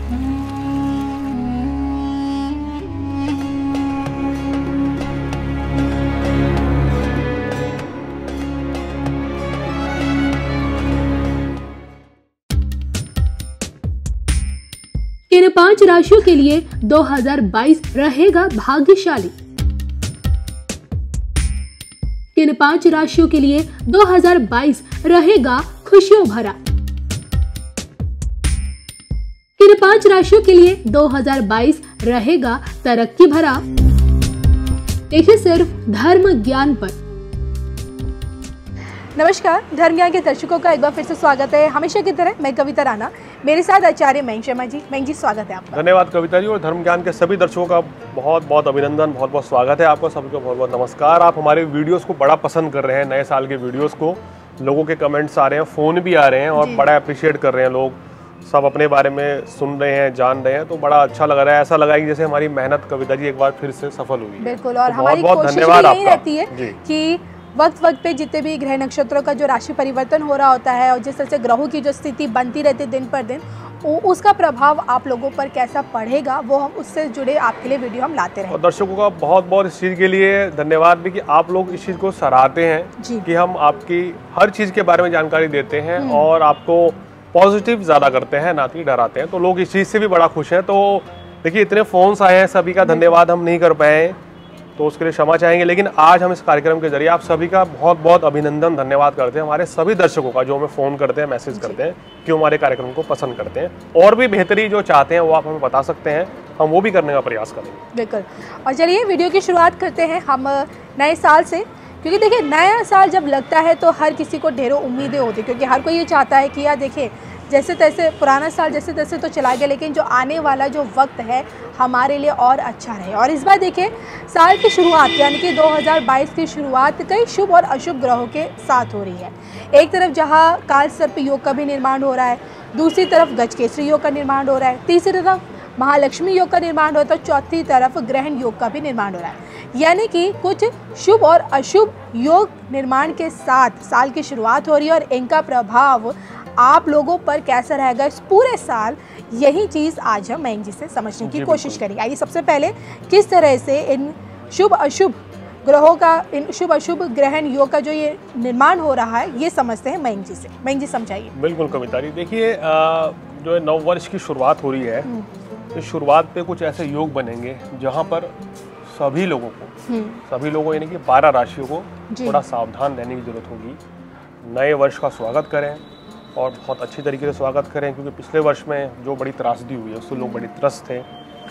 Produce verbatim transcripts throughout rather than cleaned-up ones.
इन पांच राशियों के लिए दो हज़ार बाईस रहेगा भाग्यशाली। इन पांच राशियों के लिए दो हज़ार बाईस रहेगा खुशियों भरा। इन पांच राशियों के लिए दो हज़ार बाईस रहेगा तरक्की भरा। देखिए सिर्फ धर्म ज्ञान पर। नमस्कार, धर्म ज्ञान के दर्शकों का एक बार फिर से स्वागत है। हमेशा की तरह मैं कविता राणा, मेरे साथ आचार्य मयंक शर्मा जी। मयंक जी, स्वागत है आपका। धन्यवाद कविता जी, और धर्म ज्ञान के सभी दर्शकों का बहुत बहुत अभिनंदन, बहुत बहुत स्वागत है आपका। सभी को बहुत बहुत नमस्कार। आप हमारे वीडियोस को बड़ा पसंद कर रहे हैं, नए साल के वीडियोस को। लोगों के कमेंट्स आ रहे हैं, फ़ोन भी आ रहे हैं और बड़ा अप्रिशिएट कर रहे हैं लोग। सब अपने बारे में सुन रहे हैं, जान रहे हैं, तो बड़ा अच्छा लग रहा है। ऐसा लगा है कि जैसे हमारी मेहनत कविता जी एक बार फिर से सफल हुई। बिल्कुल, और हमारी कोशिश यही रहती है कि वक्त वक्त पे जितने भी ग्रह नक्षत्रों का जो राशि परिवर्तन हो रहा होता है और जिस तरह से ग्रहों की जो स्थिति बनती रहती है दिन पर दिन, उसका प्रभाव आप लोगों पर कैसा पड़ेगा, वो हम उससे जुड़े आपके लिए वीडियो हम लाते रहें। और दर्शकों का बहुत बहुत इस चीज़ के लिए धन्यवाद भी कि आप लोग इस चीज़ को सराहते हैं कि हम आपकी हर चीज़ के बारे में जानकारी देते हैं और आपको पॉजिटिव ज़्यादा करते हैं, ना कि डराते हैं। तो लोग इस चीज़ से भी बड़ा खुश हैं। तो देखिए, इतने फ़ोन्स आए हैं, सभी का धन्यवाद हम नहीं कर पाए, तो उसके लिए क्षमा चाहेंगे। लेकिन आज हम इस कार्यक्रम के जरिए आप सभी का बहुत बहुत अभिनंदन, धन्यवाद करते हैं, हमारे सभी दर्शकों का जो हमें फ़ोन करते हैं, मैसेज करते हैं, क्यों हमारे कार्यक्रम को पसंद करते हैं। और भी बेहतरी जो चाहते हैं वो आप हमें बता सकते हैं, हम वो भी करने का प्रयास करेंगे। बिल्कुल। और चलिए वीडियो की शुरुआत करते हैं हम नए साल से, क्योंकि देखिए नया साल जब लगता है तो हर किसी को ढेरों उम्मीदें होती है, क्योंकि हर कोई ये चाहता है कि यार देखिए जैसे तैसे पुराना साल जैसे तैसे तो चला गया, लेकिन जो आने वाला जो वक्त है हमारे लिए और अच्छा रहे। और इस बार देखिए साल की शुरुआत यानी कि दो हज़ार बाईस की शुरुआत कई शुभ और अशुभ ग्रहों के साथ हो रही है। एक तरफ जहां काल सर्प योग का भी निर्माण हो रहा है, दूसरी तरफ गजकेसरी योग का निर्माण हो रहा है, तीसरी तरफ महालक्ष्मी योग का निर्माण हो रहा है, तो चौथी तरफ ग्रहण योग का भी निर्माण हो रहा है। यानी कि कुछ शुभ और अशुभ योग निर्माण के साथ साल की शुरुआत हो रही है और इनका प्रभाव आप लोगों पर कैसा रहेगा इस पूरे साल, यही चीज़ आज हम मयंक जी से समझने की कोशिश करेंगे। आइए सबसे पहले किस तरह से इन शुभ अशुभ ग्रहों का, इन शुभ अशुभ ग्रहण योग का जो ये निर्माण हो रहा है, ये समझते हैं मयंक जी से। मयंक जी समझाइए। बिल्कुल कविता जी, देखिए जो है नव वर्ष की शुरुआत हो रही है, तो शुरुआत पे कुछ ऐसे योग बनेंगे जहाँ पर सभी लोगों को सभी लोगों यानी कि बारह राशियों को थोड़ा सावधान रहने की जरूरत होगी। नए वर्ष का स्वागत करें और बहुत अच्छी तरीके से स्वागत करें, क्योंकि पिछले वर्ष में जो बड़ी त्रासदी हुई है उससे लोग बड़ी त्रस्त थे।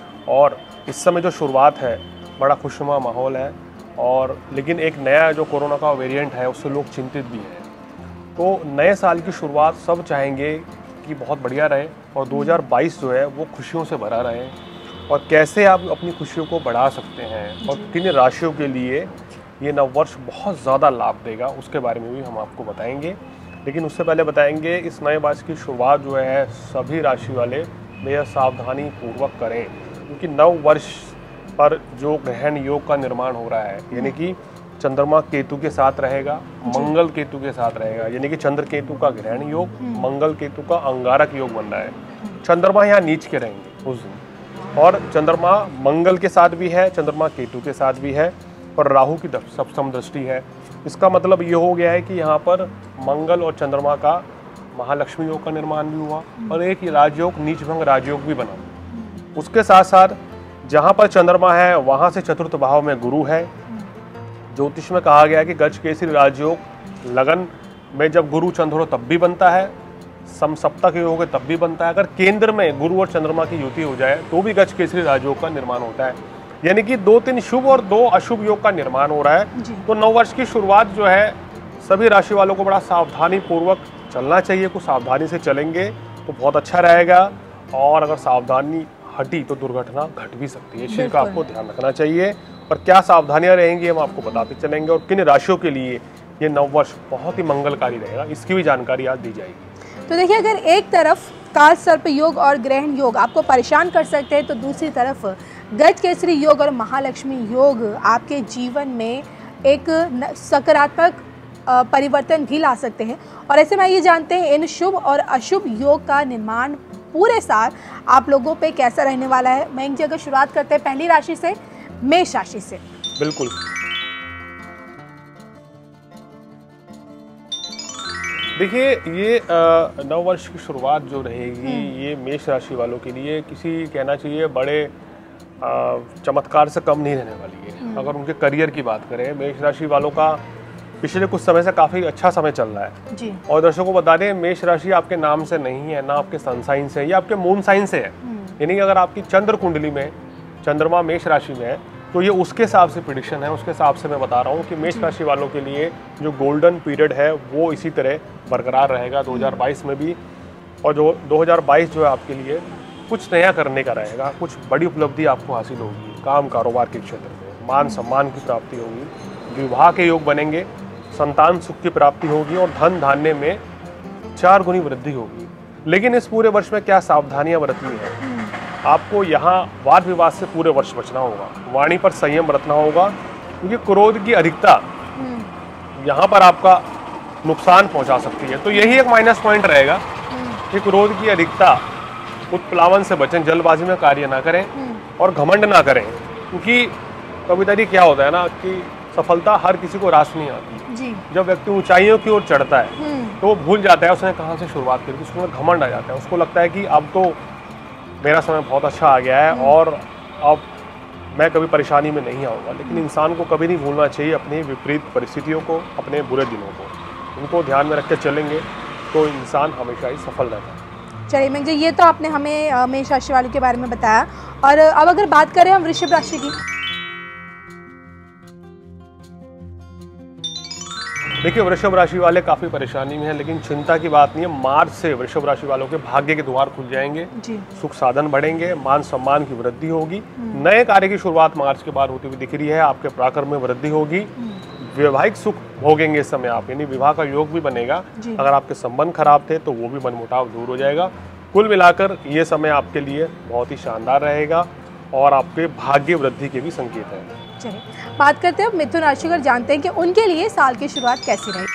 और इस समय जो शुरुआत है बड़ा खुशनुमा माहौल है, और लेकिन एक नया जो कोरोना का वेरिएंट है उससे लोग चिंतित भी हैं। तो नए साल की शुरुआत सब चाहेंगे कि बहुत बढ़िया रहे और दो हज़ार बाईस जो है वो खुशियों से भरा रहे। और कैसे आप अपनी खुशियों को बढ़ा सकते हैं और किन राशियों के लिए ये नव वर्ष बहुत ज़्यादा लाभ देगा, उसके बारे में भी हम आपको बताएंगे। लेकिन उससे पहले बताएंगे इस नए वर्ष की शुरुआत जो है सभी राशि वाले बेहद सावधानी पूर्वक करें, क्योंकि नव वर्ष पर जो ग्रहण योग का निर्माण हो रहा है, यानी कि चंद्रमा केतु के साथ रहेगा, मंगल केतु के साथ रहेगा, यानी कि चंद्र केतु का ग्रहण योग, मंगल केतु का अंगारक योग बन रहा है। चंद्रमा यहाँ नीच के रहेंगे उस दिन, और चंद्रमा मंगल के साथ भी है, चंद्रमा केतु के साथ भी है, और राहु की सप्तम दृष्टि है। इसका मतलब ये हो गया है कि यहाँ पर मंगल और चंद्रमा का महालक्ष्मी योग का निर्माण भी हुआ और एक राजयोग, नीचभंग राजयोग भी बना। उसके साथ साथ जहाँ पर चंद्रमा है वहाँ से चतुर्थ भाव में गुरु है। ज्योतिष में कहा गया है कि गजकेसरी राजयोग लगन में जब गुरु चंद्र हो तब भी बनता है, समसप्तक योग हो तब भी बनता है। अगर केंद्र में गुरु और चंद्रमा की युति हो जाए तो भी गजकेसरी राजयोग का निर्माण होता है। यानी कि दो तीन शुभ और दो अशुभ योग का निर्माण हो रहा है। तो नव वर्ष की शुरुआत जो है सभी राशि वालों को बड़ा सावधानी पूर्वक चलना चाहिए। कुछ सावधानी से चलेंगे तो बहुत अच्छा रहेगा, और अगर सावधानी हटी तो दुर्घटना घट भी सकती है। इस चीज़ का आपको ध्यान रखना चाहिए। और क्या सावधानियां रहेंगी हम आपको बताते चलेंगे, और किन राशियों के लिए ये नव वर्ष बहुत ही मंगलकारी रहेगा, इसकी भी जानकारी आज दी जाएगी। तो देखिए, अगर एक तरफ काल सर्प योग और ग्रहण योग आपको परेशान कर सकते हैं, तो दूसरी तरफ गजकेसरी योग और महालक्ष्मी योग आपके जीवन में एक सकारात्मक परिवर्तन भी ला सकते हैं। और ऐसे में ये जानते हैं इन शुभ और अशुभ योग का निर्माण पूरे साल आप लोगों पे कैसा रहने वाला है। मयंक जी, अगर शुरुआत करते हैं पहली राशि से, मेष राशि से। बिल्कुल, देखिए ये नव वर्ष की शुरुआत जो रहेगी ये मेष राशि वालों के लिए किसी कहना चाहिए बड़े आ, चमत्कार से कम नहीं रहने वाली है। अगर उनके करियर की बात करें, मेष राशि वालों का पिछले कुछ समय से काफ़ी अच्छा समय चल रहा है जी। और दर्शकों को बता दें, मेष राशि आपके नाम से नहीं है, ना आपके सन साइन से है, या आपके मून साइन से है। यानी कि अगर आपकी चंद्र कुंडली में चंद्रमा मेष राशि में है तो ये उसके हिसाब से प्रिडिक्शन है, उसके हिसाब से मैं बता रहा हूँ कि मेष राशि वालों के लिए जो गोल्डन पीरियड है वो इसी तरह बरकरार रहेगा दो हज़ार बाईस में भी। और जो दो हज़ार बाईस जो है आपके लिए कुछ नया करने का रहेगा, कुछ बड़ी उपलब्धि आपको हासिल होगी काम कारोबार के क्षेत्र में, मान सम्मान की प्राप्ति होगी, विवाह के योग बनेंगे, संतान सुख की प्राप्ति होगी और धन धान्य में चार गुनी वृद्धि होगी। लेकिन इस पूरे वर्ष में क्या सावधानियां बरतनी है? आपको यहाँ वाद विवाद से पूरे वर्ष बचना होगा, वाणी पर संयम बरतना होगा, क्योंकि क्रोध की अधिकता यहाँ पर आपका नुकसान पहुँचा सकती है। तो यही एक माइनस पॉइंट रहेगा कि क्रोध की अधिकता, उत्प्लावन से बचें, जल्दबाजी में कार्य ना करें और घमंड ना करें, क्योंकि कभी-कभी क्या होता है ना कि सफलता हर किसी को रास नहीं आती जी। जब व्यक्ति ऊंचाइयों की ओर चढ़ता है तो वो भूल जाता है उसने कहाँ से शुरुआत की, उसको घमंड आ जाता है, उसको लगता है कि अब तो मेरा समय बहुत अच्छा आ गया है और अब मैं कभी परेशानी में नहीं आऊँगा। लेकिन इंसान को कभी नहीं भूलना चाहिए अपनी विपरीत परिस्थितियों को, अपने बुरे दिनों को, उनको ध्यान में रख के चलेंगे तो इंसान हमेशा ही सफल रहता है। चलिए मयंक जी, ये तो आपने हमें मेष राशि वालों के बारे में बताया। और अब अगर बात करें हम वृषभ राशि की। देखिए, वृषभ राशि वाले काफ़ी परेशानी में हैं, लेकिन चिंता की बात नहीं है। मार्च से वृषभ राशि वालों के भाग्य के द्वार खुल जाएंगे जी। सुख साधन बढ़ेंगे, मान सम्मान की वृद्धि होगी, नए कार्य की शुरुआत मार्च के बाद होती हुई दिख रही है, आपके पराक्रम में वृद्धि होगी, वैवाहिक सुख भोगेंगे इस समय आप, यानी विवाह का योग भी बनेगा। अगर आपके संबंध खराब थे तो वो भी मनमुटाव दूर हो जाएगा। कुल मिलाकर ये समय आपके लिए बहुत ही शानदार रहेगा और आपके भाग्य वृद्धि के भी संकेत हैं। चलिए बात करते हैं मिथुन राशि का, जानते हैं कि उनके लिए साल की शुरुआत कैसी रहेगी।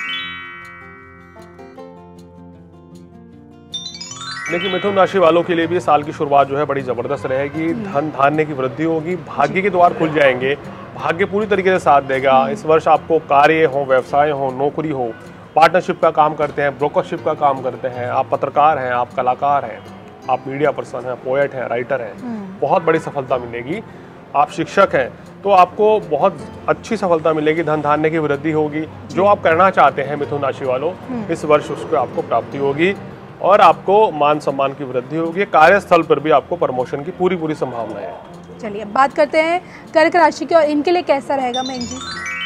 देखिए, मिथुन राशि वालों के लिए भी साल की शुरुआत जो है बड़ी जबरदस्त रहेगी। धन धान्य की वृद्धि होगी, भाग्य के द्वार खुल जाएंगे, भाग्य पूरी तरीके से साथ देगा। इस वर्ष आपको कार्य हो, व्यवसाय हो, नौकरी हो, पार्टनरशिप का काम करते हैं, ब्रोकरशिप का काम करते हैं, आप पत्रकार हैं, आप कलाकार हैं, आप मीडिया पर्सन हैं, पोएट हैं, राइटर हैं, बहुत बड़ी सफलता मिलेगी। आप शिक्षक हैं तो आपको बहुत अच्छी सफलता मिलेगी, धन धान्य की वृद्धि होगी। जो आप करना चाहते हैं मिथुन राशि वालों, इस वर्ष उसको आपको प्राप्ति होगी और आपको मान सम्मान की वृद्धि होगी। कार्यस्थल पर भी आपको प्रमोशन की पूरी पूरी संभावना है। चलिए अब बात करते हैं कर्क राशि की, और इनके लिए कैसा रहेगा मयंक जी?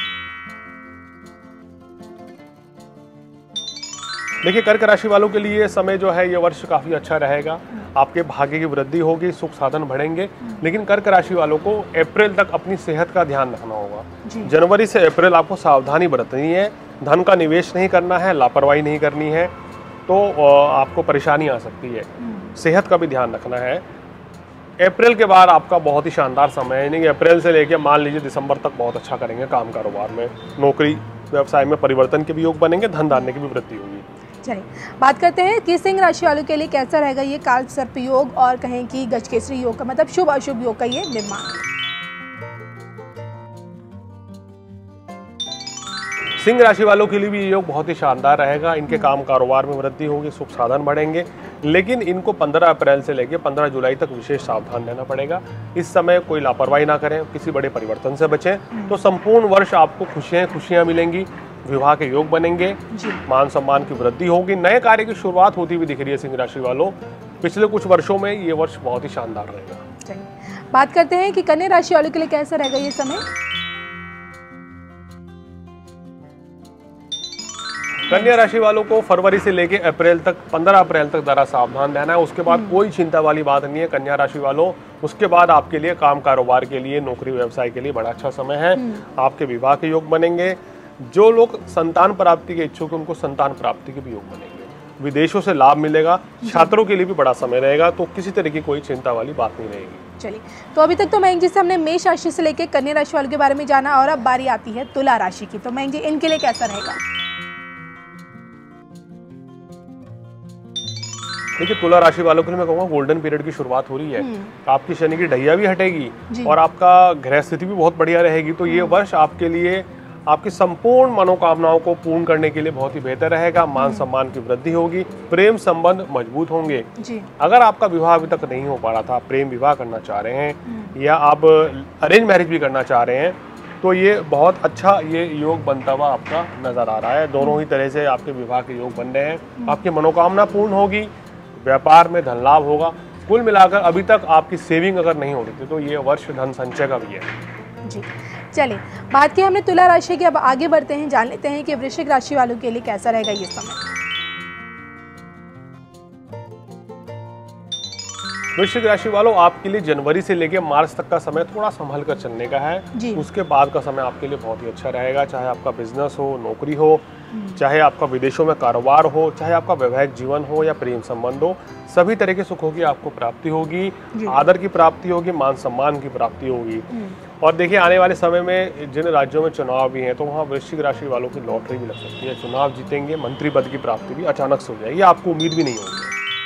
देखिए, कर्क राशि वालों के लिए समय जो है ये वर्ष काफ़ी अच्छा रहेगा। आपके भाग्य की वृद्धि होगी, सुख साधन बढ़ेंगे, लेकिन कर्क राशि वालों को अप्रैल तक अपनी सेहत का ध्यान रखना होगा। जनवरी से अप्रैल आपको सावधानी बरतनी है, धन का निवेश नहीं करना है, लापरवाही नहीं करनी है, तो आपको परेशानी आ सकती है। सेहत का भी ध्यान रखना है। अप्रैल के बाद आपका बहुत ही शानदार समय है, यानी कि अप्रैल से लेकर मान लीजिए दिसंबर तक बहुत अच्छा करेंगे काम कारोबार में, नौकरी व्यवसाय में परिवर्तन के भी योग बनेंगे, धन धान्य की भी वृद्धि होगी। चलिए बात करते हैं कि सिंह राशि वालों के लिए कैसा रहेगा ये काल सर्प योग, और कहें कि गजकेसरी योग का मतलब शुभ अशुभ योग का ये निर्माण। सिंह राशि वालों के लिए भी ये योग बहुत ही शानदार रहेगा। इनके काम कारोबार में वृद्धि होगी, सुख साधन बढ़ेंगे, लेकिन इनको पंद्रह अप्रैल से लेकर पंद्रह जुलाई तक विशेष सावधान रहना पड़ेगा। इस समय कोई लापरवाही ना करें, किसी बड़े परिवर्तन से बचें, तो संपूर्ण वर्ष आपको खुशियां खुशियां मिलेंगी, विवाह के योग बनेंगे, मान सम्मान की वृद्धि होगी, नए कार्य की शुरुआत होती हुई दिख रही है सिंह राशि वालों। पिछले कुछ वर्षों में ये वर्ष बहुत ही शानदार रहेगा। चलिए बात करते हैं कि कन्या राशि वालों के लिए कैसा रहेगा ये समय? कन्या राशि वालों को फरवरी से लेके अप्रैल तक, पंद्रह अप्रैल तक जरा सावधान रहना है। उसके बाद कोई चिंता वाली बात नहीं है कन्या राशि वालों। उसके बाद आपके लिए काम कारोबार के लिए, नौकरी व्यवसाय के लिए बड़ा अच्छा समय है। आपके विवाह के योग बनेंगे। जो लोग संतान प्राप्ति के इच्छुक हैं उनको संतान प्राप्ति के भी योग बनेंगे। विदेशों से लाभ मिलेगा। छात्रों के लिए भी बड़ा समय रहेगा, तो किसी तरह की कोई चिंता वाली बात नहीं रहेगी। चलिए, तो अभी तक तो मयंक जी से हमने मेष राशि से लेकर कन्या राशि वालों के बारे में जाना, और अब बारी आती है तुला राशि की। तो मयंक जी, इनके लिए कैसा रहेगा? देखिए तुला राशि वालों के लिए मैं कहूँगा गोल्डन पीरियड की शुरुआत हो रही है। आपकी शनि की ढैया भी हटेगी और आपका ग्रह स्थिति भी बहुत बढ़िया रहेगी। तो ये वर्ष आपके लिए आपकी संपूर्ण मनोकामनाओं को पूर्ण करने के लिए बहुत ही बेहतर रहेगा। मान सम्मान की वृद्धि होगी, प्रेम संबंध मजबूत होंगे। अगर आपका विवाह अभी तक नहीं हो पा रहा था, प्रेम विवाह करना चाह रहे हैं या आप अरेंज मैरिज भी करना चाह रहे हैं, तो ये बहुत अच्छा ये योग बनता हुआ आपका नजर आ रहा है। दोनों ही तरह से आपके विवाह के योग बन रहे हैं। आपकी मनोकामना पूर्ण होगी, व्यापार में धन लाभ होगा। कुल मिलाकर अभी तक आपकी सेविंग अगर नहीं हो रही थी तो ये वर्ष धन संचय का भी है। जी चलिए, बात की हमने तुला राशि की, अब आगे बढ़ते हैं, जान लेते हैं कि वृश्चिक राशि वालों के लिए कैसा रहेगा ये समय। वृश्चिक राशि वालों, आपके लिए जनवरी से लेकर मार्च तक का समय थोड़ा संभल कर चलने का है। उसके बाद का समय आपके लिए बहुत ही अच्छा रहेगा। चाहे आपका बिजनेस हो, नौकरी हो, चाहे आपका विदेशों में कारोबार हो, चाहे आपका वैवाहिक जीवन हो या प्रेम संबंध हो, सभी तरह के सुखों की आपको प्राप्ति होगी। आदर की प्राप्ति होगी, मान सम्मान की प्राप्ति होगी। और देखिए आने वाले समय में जिन राज्यों में चुनाव भी हैं तो वहाँ वृश्चिक राशि वालों की लॉटरी भी लग सकती है। चुनाव जीतेंगे, मंत्री पद की प्राप्ति भी अचानक से हो जाएगी, आपको उम्मीद भी नहीं होगी।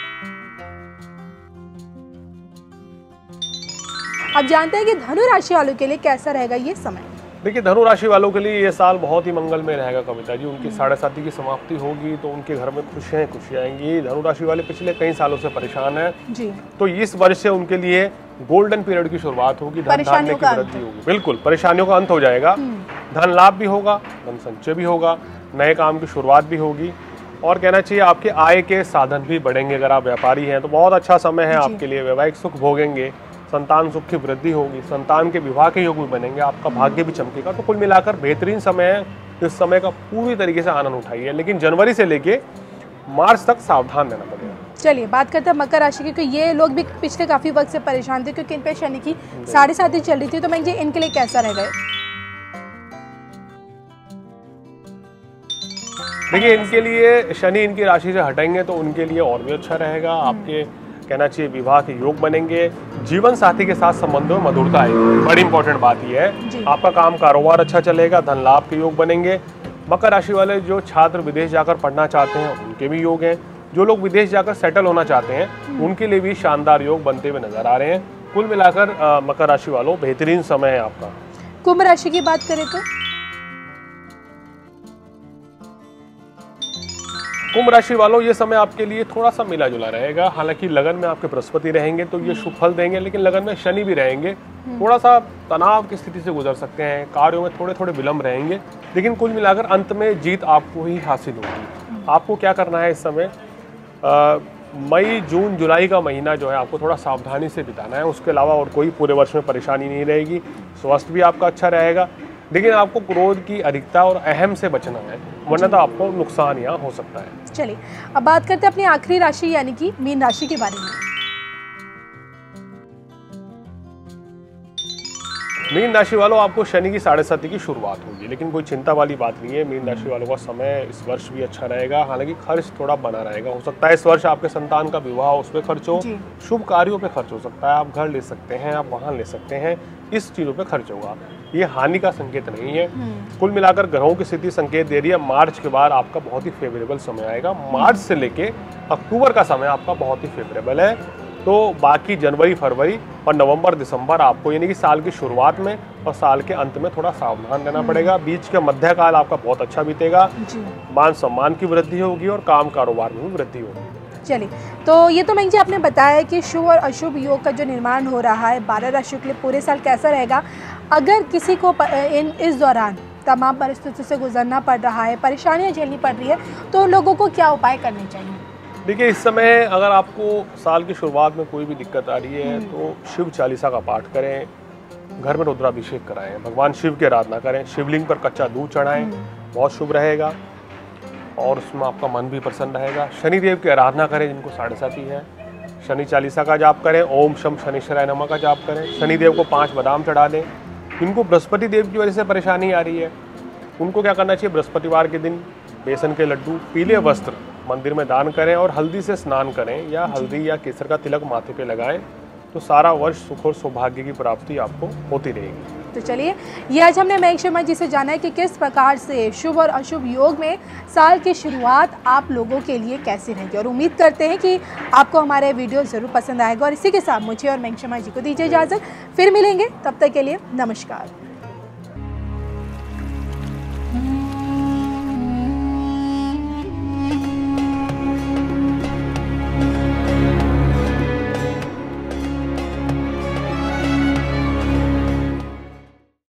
अब जानते हैं कि धनु राशि वालों के लिए कैसा रहेगा ये समय। देखिए धनु राशि वालों के लिए ये साल बहुत ही मंगलमय रहेगा कविता जी। उनकी साढ़े साथी की समाप्ति होगी तो उनके घर में खुशियां खुशियां आएंगी। धनु राशि वाले पिछले कई सालों से परेशान हैं जी, तो इस वर्ष से उनके लिए गोल्डन पीरियड की शुरुआत होगी। धन धान्य की वृद्धि होगी, बिल्कुल परेशानियों का अंत हो जाएगा। धन लाभ भी होगा, धन संचय भी होगा, नए काम की शुरुआत भी होगी और कहना चाहिए आपके आय के साधन भी बढ़ेंगे। अगर आप व्यापारी हैं तो बहुत अच्छा समय है आपके लिए। वैवाहिक सुख भोगेंगे, संतान सुख की वृद्धि होगी, संतान के विवाह के योग भी बनेंगे, आपका भाग्य भी चमकेगा। तो कुल मिलाकर बेहतरीन समय है। इस समय का पूरी तरीके से आनंद उठाइए, लेकिन जनवरी से लेके मार्च तक सावधान रहना पड़ेगा। चलिए बात करते हैं मकर राशि की, क्योंकि ये लोग भी पिछले काफी वक्त से परेशान थे क्योंकि इन पे शनि की साढ़े साथी चल रही थी। तो मैं इनके लिए कैसा रहेगा? देखिए इनके लिए शनि इनकी राशि से हटेंगे तो उनके लिए और भी अच्छा रहेगा। आपके कहना चाहिए विवाह के योग बनेंगे, जीवन साथी के साथ संबंधों में मधुरता आएगी। बड़ी इंपॉर्टेंट बात यह है। आपका काम कारोबार अच्छा चलेगा, धन लाभ के योग बनेंगे। मकर राशि वाले जो छात्र विदेश जाकर पढ़ना चाहते हैं उनके भी योग हैं। जो लोग विदेश जाकर सेटल होना चाहते हैं उनके लिए भी शानदार योग बनते हुए नजर आ रहे हैं। कुल मिलाकर मकर राशि वालों बेहतरीन समय है आपका। कुंभ राशि की बात करें तो कुंभ राशि वालों ये समय आपके लिए थोड़ा सा मिला जुला रहेगा। हालांकि लगन में आपके बृहस्पति रहेंगे तो ये शुभ फल देंगे, लेकिन लगन में शनि भी रहेंगे। थोड़ा सा तनाव की स्थिति से गुजर सकते हैं, कार्यों में थोड़े थोड़े विलंब रहेंगे, लेकिन कुल मिलाकर अंत में जीत आपको ही हासिल होगी। आपको क्या करना है इस समय, आ, मई जून जुलाई का महीना जो है आपको थोड़ा सावधानी से बिताना है। उसके अलावा और कोई पूरे वर्ष में परेशानी नहीं रहेगी। स्वास्थ्य भी आपका अच्छा रहेगा, लेकिन आपको क्रोध की अधिकता और अहम से बचना है, वरना तो आपको नुकसान यहाँ हो सकता है। चलिए अब बात करते हैं अपनी आखिरी राशि यानी कि मीन राशि के बारे में। मीन राशि वालों आपको शनि की साढ़े साथी की शुरुआत होगी, लेकिन कोई चिंता वाली बात नहीं है। मीन राशि वालों का समय इस वर्ष भी अच्छा रहेगा। हालांकि खर्च थोड़ा बना रहेगा। हो सकता है इस वर्ष आपके संतान का विवाह उस पर खर्च हो, शुभ कार्यों पे खर्च हो सकता है, आप घर ले सकते हैं, आप वाहन ले सकते हैं, इस चीज़ों पे खर्च होगा। ये हानि का संकेत नहीं है। कुल मिलाकर ग्रहों की स्थिति संकेत दे रही है मार्च के बाद आपका बहुत ही फेवरेबल समय आएगा। मार्च से लेके अक्टूबर का समय आपका बहुत ही फेवरेबल है। तो बाकी जनवरी, फरवरी और नवंबर, दिसंबर आपको यानी कि साल की शुरुआत में और साल के अंत में थोड़ा सावधान रहना पड़ेगा। बीच का मध्यकाल आपका बहुत अच्छा बीतेगा। मान सम्मान की वृद्धि होगी और काम कारोबार में भी वृद्धि होगी। चलिए, तो ये तो मैं जी आपने बताया कि शुभ और अशुभ योग का जो निर्माण हो रहा है बारह राशियों के लिए पूरे साल कैसा रहेगा। अगर किसी को इन इस दौरान तमाम परिस्थितियों से गुजरना पड़ रहा है, परेशानियां झेलनी पड़ रही है, तो लोगों को क्या उपाय करने चाहिए? देखिए इस समय अगर आपको साल की शुरुआत में कोई भी दिक्कत आ रही है तो शिव चालीसा का पाठ करें, घर में रुद्राभिषेक कराएं, भगवान शिव की आराधना करें, शिवलिंग पर कच्चा दूध चढ़ाएं, बहुत शुभ रहेगा और उसमें आपका मन भी प्रसन्न रहेगा। शनिदेव की आराधना करें जिनको साढ़े साथी है, शनि चालीसा का जाप करें, ओम शम शनिश्चराय नमः का जाप करें, शनिदेव को पाँच बादाम चढ़ा दें। इनको बृहस्पति देव की वजह से परेशानी आ रही है, उनको क्या करना चाहिए, बृहस्पतिवार के दिन बेसन के लड्डू, पीले वस्त्र मंदिर में दान करें और हल्दी से स्नान करें या हल्दी या केसर का तिलक माथे पे लगाएं, तो सारा वर्ष सुख और सौभाग्य की प्राप्ति आपको होती रहेगी। तो चलिए, ये आज हमने मयंक शर्मा जी से जाना है कि किस प्रकार से शुभ और अशुभ योग में साल की शुरुआत आप लोगों के लिए कैसी रहेगी। और उम्मीद करते हैं कि आपको हमारे वीडियो ज़रूर पसंद आएगा। और इसी के साथ मुझे और मयंक शर्मा जी को दीजिए इजाज़त, फिर मिलेंगे, तब तक के लिए नमस्कार।